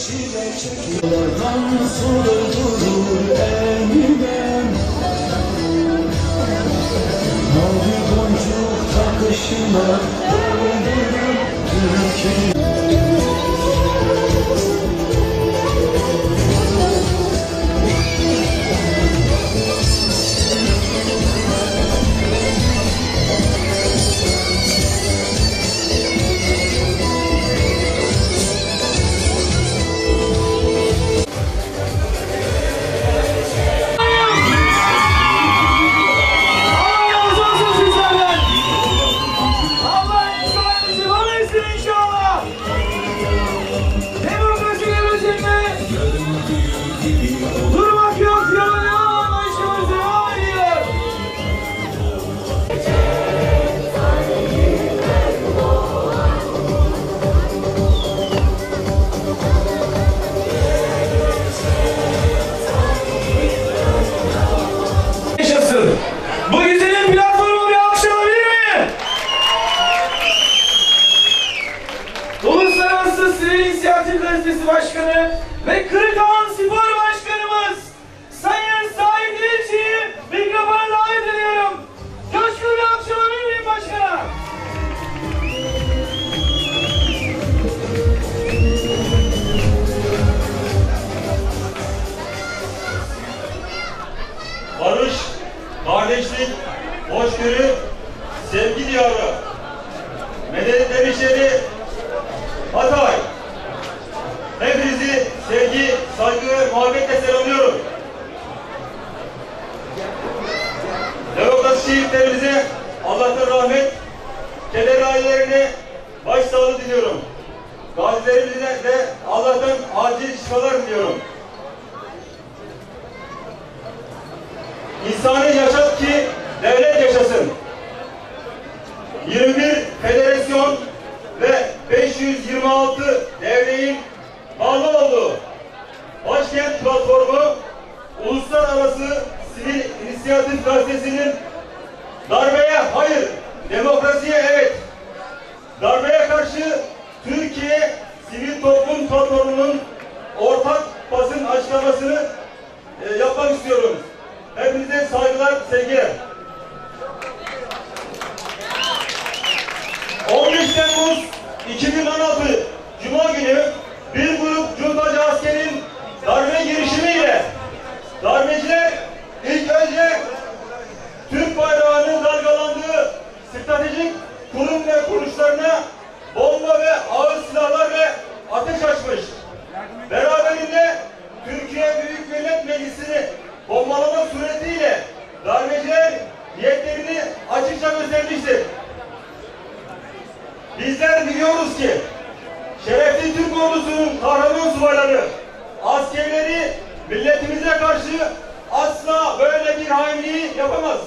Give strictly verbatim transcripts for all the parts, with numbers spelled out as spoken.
çile çekiyorlardan sorulur elimden. Mavi boncuk takışına dolduran Türkiye. Gazetesi Başkanı ve Kırıkağan Spor Başkanımız Sayın Sait İlçi'yi mikrofona davet ediyorum. Coşkulu bir alkış alabilir miyim başkana? Barış, kardeşlik, hoşgörü, sevgi diyarı, medeniyet hemşehri Hatay. Hepinizi sevgi, saygı ve muhabbetle selamlıyorum. Demokrasi şehitlerimize Allah'tan rahmet, keder ailelerine başsağlığı diliyorum. Gazilerimize de Allah'tan acil şifalar diliyorum. İnsanı yaşat ki devlet yaşasın. yirmi bir federasyon ve beş yüz yirmi altı devletin bağlı olduğu Başkent Platformu Uluslararası Sivil İnisiyatif Gazetesi'nin darbeye hayır, demokrasiye evet, darbeye karşı Türkiye Sivil Toplum Platformu'nun ortak basın açıklamasını e, yapmak istiyorum. Hepinize saygılar, sevgiler. on beş Temmuz iki bin on altı Cuma günü bir grup cuntacı askerin darbe girişimiyle darbeciler ilk önce Türk bayrağının dalgalandığı stratejik kurum ve kuruluşlarına bomba ve ağır silahlarla ateş açmış. Beraberinde Türkiye Büyük Millet Meclisi'ni bombalama suretiyle darbeciler niyetlerini açıkça göstermiştir. Bizler biliyoruz ki şerefli Türk ordusunun kahraman subayları, askerleri milletimize karşı asla böyle bir hainliği yapamaz.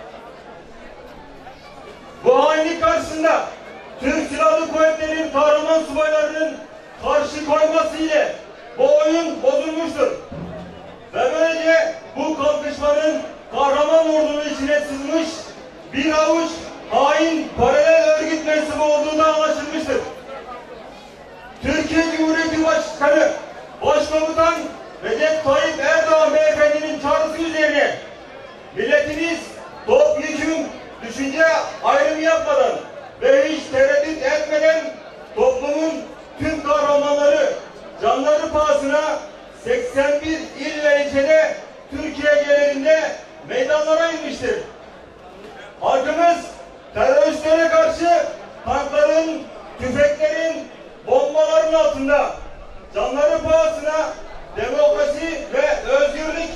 Bu hainlik karşısında Türk Silahlı Kuvvetleri'nin kahraman subaylarının karşı koyması ile bu oyun bozulmuştur. Ve böylece bu kalkışmanın kahraman ordunun içine sızmış bir avuç hain paralel örgüt mensubu olduğu da anlaşılmıştır. Türkiye Cumhuriyeti Başkanı Başkomutan Recep Tayyip Erdoğan Beyefendi'nin çağrısı üzerine milletimiz topyekün düşünce ayrımı yapmadan ve hiç tereddüt etmeden toplumun tüm kahramanları canları pahasına seksen bir il ve ilçede Türkiye genelinde meydanlara inmiştir. Halkımız teröristlere karşı tankların, tüfeklerin, bombaların altında canları pahasına demokrasi ve özgürlük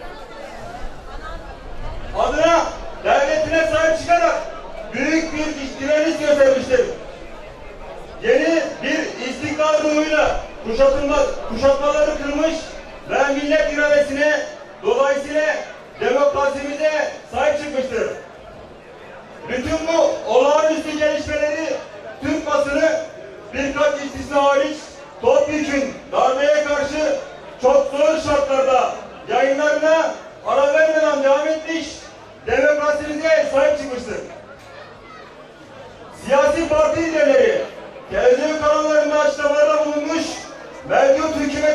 adına devletine sahip çıkarak büyük bir direniş göstermiştir. Yeni bir istiklal ruhuyla kuşatılma, kuşatmaları kırmış ve millet iradesine dolayısıyla demokrasimize sahip çıkmıştır. Bütün bu olağanüstü gelişmeleri Türk basını birkaç istisna hariç topyekün darbeye karşı çok zor şartlarda yayınlarına ara vermeden devam etmiş, demokrasimize sahip çıkmıştır. Siyasi parti liderleri televizyon kanallarında açıklamalarda bulunmuş, mevcut hükümet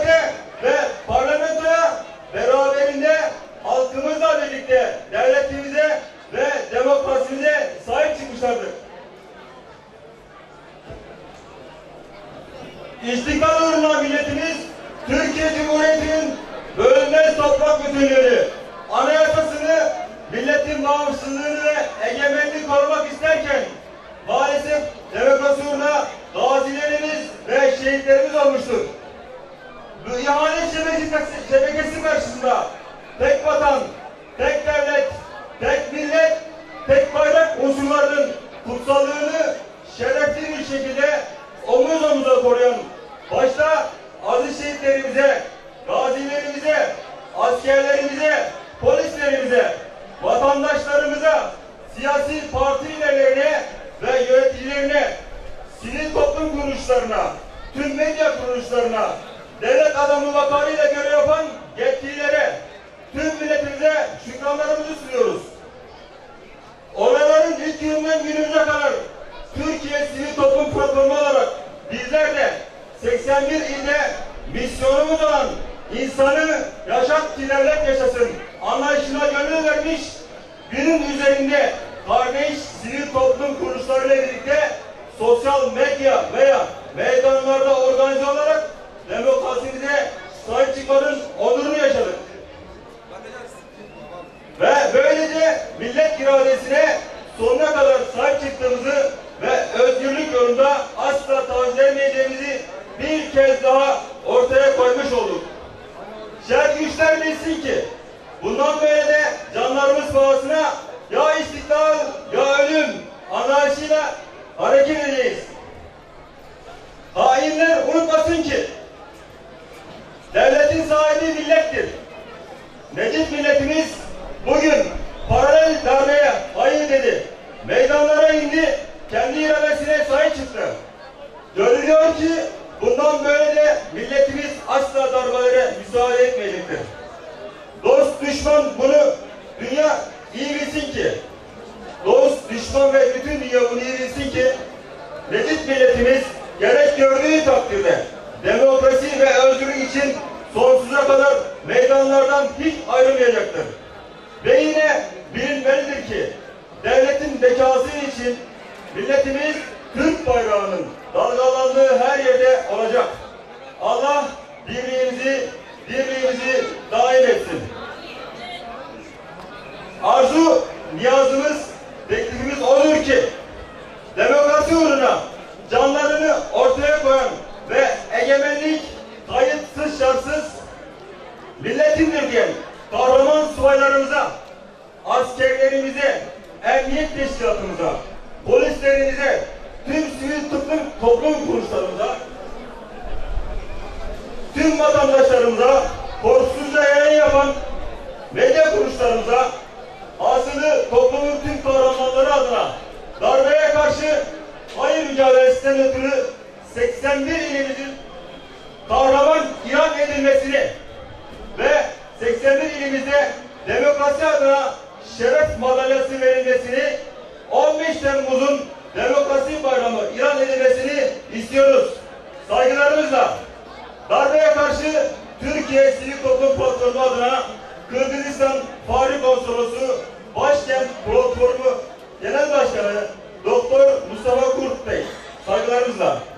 İstiklal uğruna milletimiz Türkiye Cumhuriyeti'nin bölünmez toprak bütünlüğünü, anayasasını, milletin bağımsızlığını ve egemenliğini korumak isterken maalesef demokrasi uğruna gazilerimiz ve şehitlerimiz olmuştur. Bu ihanet şebekesi, şebekesi karşısında tek vatan, tek devlet, tek millet, tek bayrak unsurlarının kutsallığını şerefli bir şekilde omuz omuza koruyan, başta aziz şehitlerimize, gazilerimize, askerlerimize, polislerimize, vatandaşlarımıza, siyasi parti liderlerine ve yöneticilerine, sivil toplum kuruluşlarına, tüm medya kuruluşlarına, devlet adamı vakarıyla görev yapan yetkililere, tüm milletimize şükranlarımızı sunuyoruz. Olayların ilk gününden günümüze kadar Türkiye Sivil Toplum Platformu olarak bizler de seksen bir ilde misyonumuz olan insanı yaşat ki devlet yaşasın anlayışına gönül vermiş, günün üzerinde kardeş sivil toplum kuruluşlarıyla birlikte sosyal medya veya meydanlarda organize olarak demokrasimize sahip çıkmanın onurunu yaşadık. Ve böylece millet iradesine sonuna kadar sahip çıktığımızı ve özgürlük yolunda asla taviz vermeyeceğimizi bir kez daha ortaya koymuş olduk. Şer güçler bilsin ki bundan böyle de canlarımız pahasına ya istiklal ya ölüm anlayışıyla hareket edeceğiz. Hainler unutmasın ki devletin sahibi millettir. Necip milletimiz bugün paralel darbeye hayır dedi. Meydanlara indi, kendi iradesine sahip çıktı. Görülüyor ki bundan böyle de milletimiz asla darbelere müsaade etmeyecektir. Dost düşman bunu dünya iyi bilsin ki, dost düşman ve bütün dünya bunu iyi bilsin ki, Necip milletimiz gerek gördüğü takdirde demokrasi ve özgürlük için sonsuza kadar meydanlardan hiç ayrılmayacaktır. Ve yine bilinmelidir ki devletin bekası için milletimiz Türk bayrağının dalgalandığı her yerde olacak. Allah birliğimizi, birliğimizi daim etsin. Arzu, niyazımız, teklifimiz odur ki demokrasi uğruna canlarını ortaya koyan ve egemenlik kayıtsız şartsız milletindir diyen kahraman subaylarımıza, askerlerimize, emniyet teşkilatımıza, polislerimize, tüm sivil toplum, toplum kuruluşlarımıza, tüm vatandaşlarımıza, korkusuzca yayın yapan medya kuruluşlarımıza, hasılı toplumun tüm kahramanları adına darbeye karşı hayır mücadelesinden ötürü seksen bir ilimizin kahraman ilan edilmesini ve seksen bir ilimizde demokrasi adına şeref madalyası verilmesini, on beş Temmuz'un demokrasi bayramı ilan edilmesini istiyoruz. Saygılarımızla darbeye karşı Türkiye Sivil Toplum Platformu adına Kırgızistan Fahri Konsolosu Başkent Platformu Genel Başkanı Doktor Mustafa Kurt Bey, saygılarımızla.